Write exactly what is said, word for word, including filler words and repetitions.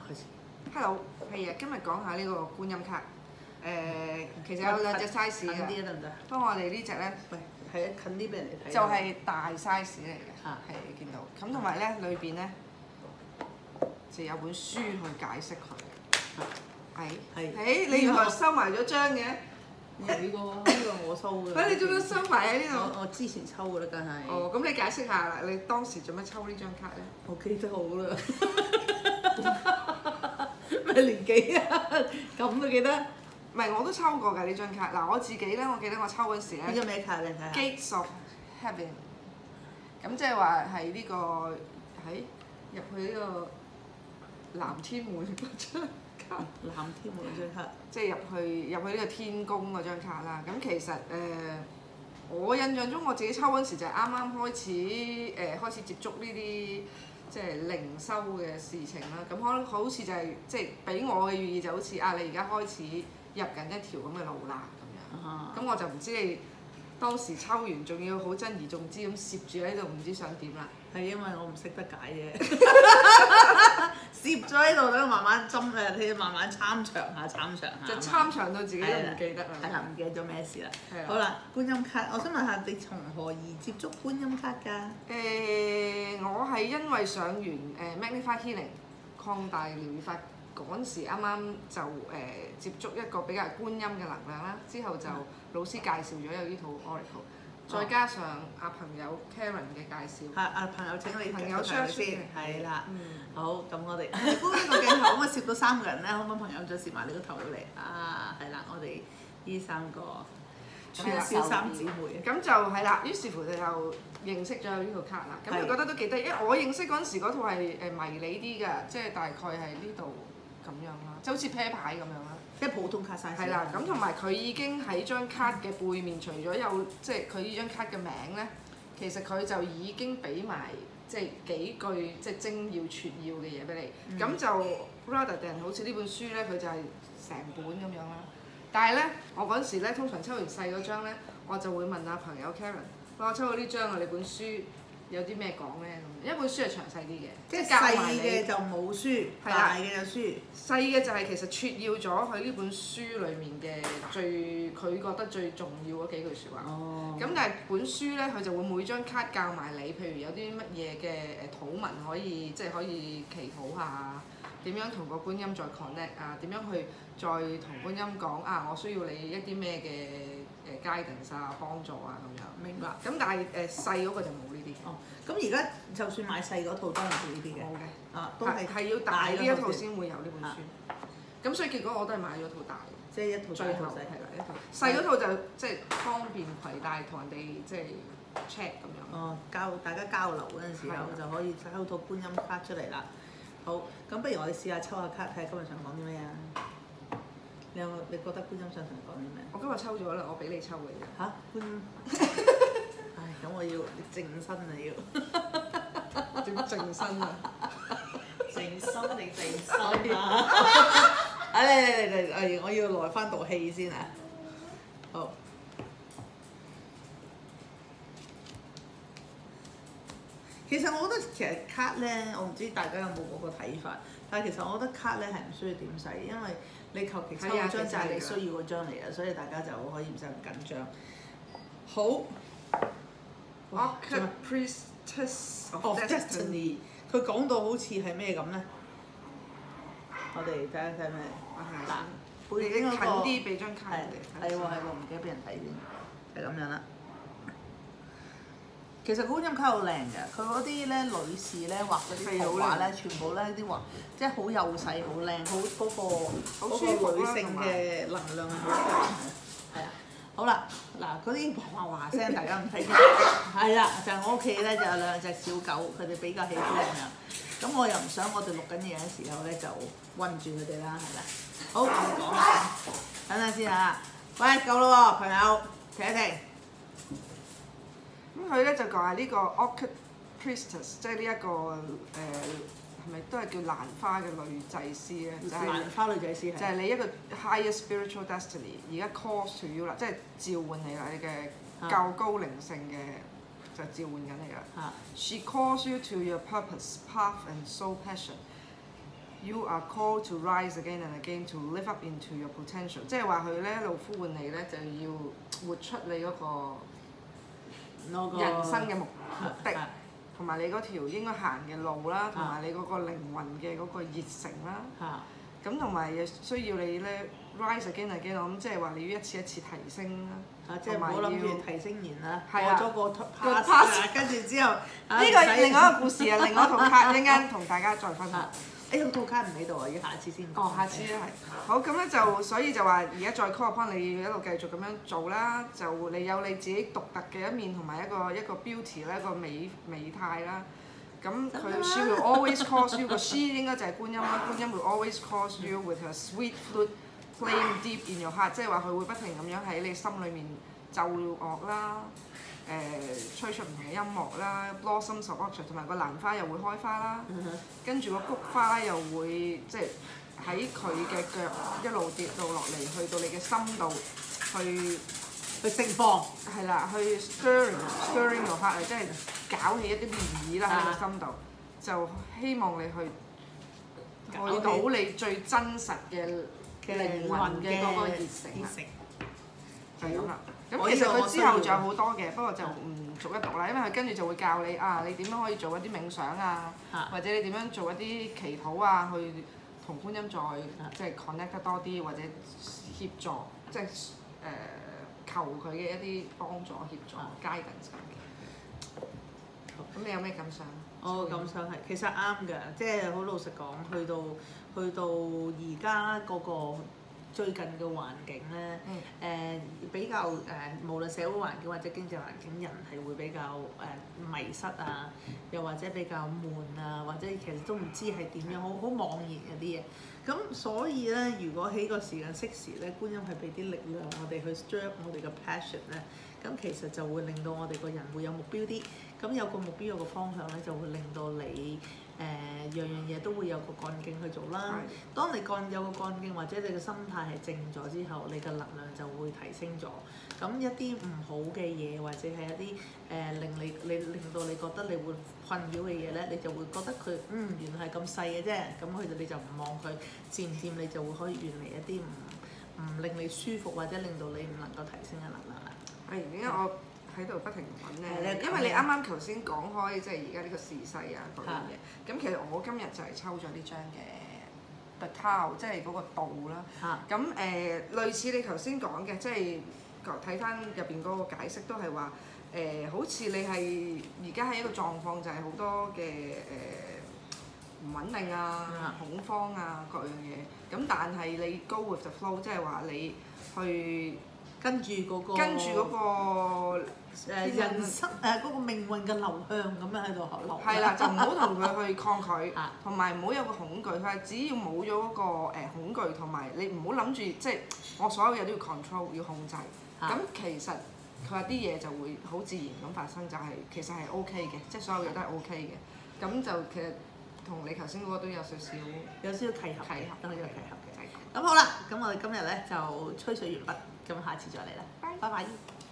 開始。 Hello，係啊，今日講下呢個觀音卡。誒，其實有兩隻 size 近啲嘅。 得唔得？ 不過我哋呢只咧， 喂，係啊，近啲俾人哋睇。 就係大 size 嚟嘅， 啊係你見到。咁同埋咧，裏邊咧就有本書去解釋佢。係。 係。 誒，你原來收埋咗張嘅？ 你個呢個我抽嘅。 誒，你做乜收埋喺呢度？ 我我之前抽嘅啦，梗係。 哦，咁你解釋下啦，你當時做乜抽呢張卡咧？ 我記得好啦。咩年紀啊？咁都記得？ 唔係，我都抽過㗎呢張卡。嗱，我自己咧，我記得我抽嗰時咧。 呢張咩卡你睇下 Gates of Heaven， 咁即係話係呢個喺入去呢個藍天門嗰張卡。 藍天門嗰張卡。 即係入去入去呢個天宮嗰張卡啦。咁其實誒、呃，我印象中我自己抽嗰時就係啱啱開始誒、呃、開始接觸呢啲即係靈修嘅事情啦。咁可能好似就係、是、即係俾我嘅寓意就好似啊，你而家開始入緊一條咁嘅路啦咁樣。咁、uh huh. 我就唔知你當時抽完，仲要好珍而重之咁攝住喺度，唔知想點啦。 係因為我唔識得解嘅，攝咗喺度等我慢慢斟誒，你要慢慢參詳下參詳下。 就參詳到自己都唔記得啦。 係啦，唔記得咗咩事啦。 係啦。 好啦，觀音卡，我想問下你從何而接觸觀音卡㗎？ 誒、呃，我係因為上完誒 Magnify Healing 擴大療癒法嗰陣時，啱啱就誒、呃、接觸一個比較觀音嘅能量啦。之後就老師介紹咗有呢套 Oracle。再加上阿朋友 Karen 嘅介紹， 係阿朋友請你朋友相先， 係啦。 嗯、 好，咁我哋搬呢個鏡頭，可唔可以攝到三個人咧？可唔可以朋友再攝埋你個頭嚟？啊，係啦，我哋呢三個串燒三姊妹。 咁就係啦，於是乎就認識咗呢套卡啦。咁我覺得都幾得意，因為我認識嗰陣時嗰套係誒迷你啲㗎，即係大概係呢度咁樣啦，即係好似啤牌咁樣啦。 即係普通卡 size。 係啦，咁同埋佢已經喺張卡嘅背面，除咗有即係佢呢張卡嘅名咧，其實佢就已經俾埋即係幾句即係精要撮要嘅嘢俾你。咁、嗯、就 rather than 好似呢本書咧，佢就係成本咁樣啦。但係咧，我嗰陣時咧，通常抽完細嗰張咧，我就會問下朋友 Karen， 我抽到呢張啊，你本書有啲咩講咧？咁一本書係詳細啲嘅， 即係細嘅就冇書，大嘅有書。 細嘅就係其實撮要咗佢呢本書裡面嘅最佢覺得最重要嗰幾句説話。哦。咁但係本書咧，佢就會每張卡教埋你，譬如有啲乜嘢嘅誒禱文可以即係可以祈禱下，點樣同個觀音再 connect 啊？點樣去再同觀音講啊？我需要你一啲咩嘅誒 guidance 啊、幫助啊咁樣。明白。咁但係誒細嗰個就冇呢啲。哦。咁而家就算買細嗰套都係冇呢啲嘅。冇嘅。啊，都係係要大呢一套先會有呢本書。咁、啊、所以結果我都係買咗套大，即係一套最後係啦一套。細嗰套就即係方便攜帶同人哋即係 check 咁樣。哦，交大家交流嗰陣時候就可以抽套觀音卡出嚟啦。好，咁不如我哋試下抽下卡，睇下今日想講啲咩啊？你有冇你覺得觀音想同你講啲咩？我今日抽咗啦，我俾你抽嘅啫。嚇？觀音？唉，咁我要靜身啊要。點靜身啊？靜心定靜心啊？啊嚟嚟嚟嚟！我要來翻道氣先啊！好。其實我覺得其實卡咧，我唔知大家有冇嗰個睇法，但係其實我覺得卡咧係唔需要點使，因為你求其抽一張就係你需要嗰張嚟嘅，所以大家就可以唔使咁緊張。好。Arctic Priestess of Destiny， 佢講到好似係咩咁咧？我哋睇下睇咩？嗱，背景嗰個近啲俾張卡人哋。係喎係喎，唔記得俾人睇先，係咁樣啦。其實觀音卡好靚嘅，佢嗰啲咧女士咧畫嗰啲圖畫咧，全部咧啲畫即係好幼細、好靚、好嗰個嗰個女性嘅能量係好強嘅。係啊，好啦，嗱嗰啲嘩嘩聲大家唔睇見，係啦，就係我屋企咧就有兩隻小狗，佢哋比較喜歡咁樣。咁我又唔想我哋錄緊嘢嘅時候咧就韞住佢哋啦，係咪？好，我哋講下，等陣先嚇。喂，夠啦喎，朋友，停一停。咁佢咧就講係呢個 Orchid Priestess， 即係呢一個誒係咪都係叫蘭花嘅女祭司咧？就係、是、蘭花女祭司，就係你一個 higher spiritual destiny， 而家 calls to you 啦，即係召喚你啦，你嘅較高靈性嘅就召喚緊你啦。啊、She calls you to your purpose, path and soul passion。 You are called to rise again and again to live up into your potential， 即係話佢咧一路呼喚你咧就要活出你嗰個人生嘅目目的，同埋你嗰條應該行嘅路啦，同埋你嗰個靈魂嘅嗰個熱誠啦。咁同埋需要你咧 rise again and again， 我諗即係話你要一次一次提升啦。 即係唔好諗住提升完啦，過係咗個 pass，跟住之後， 呢個另外一個故事啊，另外一套卡，一陣間同大家再分享。 誒套卡唔喺度啊，要下次先講。 哦，下次咧係。好，咁咧就所以就話而家再 call upon你要一路繼續咁樣做啦，就你有你自己獨特嘅一面同埋一個一個 beauty 咧，一個美美態啦。咁佢 she will always cause you 個 she 應該就係觀音啦，觀音 will always cause you with her sweet flute playing deep in your heart， 即係話佢會不停咁樣喺你心裏面奏樂啦，誒、呃、吹出唔同嘅音樂啦 ，blossoms of orchard 同埋個蘭花又會開花啦，跟住個菊花又會即係喺佢嘅腳一路跌到落嚟，去到你嘅心度去去釋放。 係啦，去 stirring stirring your heart 即係搞起一啲漣漪啦喺你個心度，就希望你去去到你最真實嘅靈魂嘅嗰個熱誠，就係咁啦。咁其實佢之後仲有好多嘅，不過就唔逐一讀啦，因為佢跟住就會教你啊，你點樣可以做一啲冥想啊，或者你點樣做一啲祈禱啊，去同觀音再即係 connect 得多啲，或者協助即係誒求佢嘅一啲幫助、協助、guidance 嘅。咁你有咩感想？ 我感想係其實啱㗎，即係好老實講，去到去到而家嗰個最近嘅環境咧，誒、嗯呃、比較誒、呃、無論社會環境或者經濟環境，人係會比較誒、呃、迷失啊，又或者比較悶啊，或者其實都唔知係點樣，好好茫然嗰啲嘢。咁所以咧，如果喺個時間適時咧，觀音係俾啲力量我哋去 stir 我哋嘅 passion 咧，咁其實就會令到我哋個人會有目標啲。咁有個目標有個方向咧，就會令到你誒、呃、樣樣嘢都會有個幹勁去做啦。係。當你幹有個幹勁，或者你嘅心態係靜咗之後，你嘅能量就會提升咗。咁一啲唔好嘅嘢，或者係一啲誒、呃、令你你令到你覺得你會困擾嘅嘢咧，你就會覺得佢嗯原來係咁細嘅啫。咁佢就你就唔望佢，漸漸你就會可以遠離一啲唔唔令你舒服或者令到你唔能夠提升嘅能量啦。 係點解我喺度不停揾咧？因為你啱啱頭先講開即係而家呢個時勢啊嗰樣嘢。咁其實我今日就係抽咗呢張嘅 The Tao， 即係嗰個道啦。咁誒、呃、類似你頭先講嘅，即係睇翻入邊嗰個解釋都係話誒，好似你係而家係一個狀況，就係好多嘅誒唔穩定啊、恐慌啊各樣嘢。咁但係你 go with the flow， 即係話你去跟住嗰、嗰個跟住嗰、嗰個誒人生誒嗰個命運嘅流向咁樣喺度流。係啦，就唔好同佢去抗拒，同埋唔好有個恐懼。佢係只要冇咗嗰個誒恐懼，同埋你唔好諗住即係我所有嘢都要 control 要控制。咁其實佢話啲嘢就會好自然咁發生，就係、係、其實係 OK 嘅，即係所有嘢都係 OK 嘅。咁就其實同你頭先嗰個都有少少有少少契合，契合都係有契合嘅。咁好啦，咁我哋今日咧就吹水完畢，咁下次再嚟啦，拜拜。